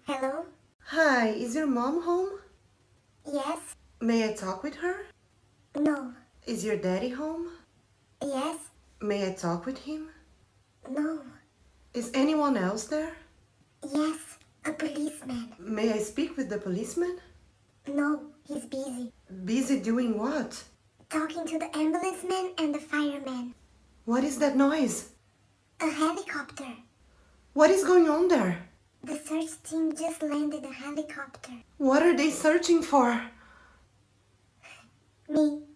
Hello? Hi, is your mom home? Yes? May I talk with her? No. Is your daddy home? Yes? May I talk with him? No. Is anyone else there? Yes, a policeman. May I speak with the policeman? No, he's busy. Busy doing what? Talking to the ambulance man and the fireman. What is that noise? A helicopter. What is going on there? The search team just landed a helicopter. What are they searching for? Me.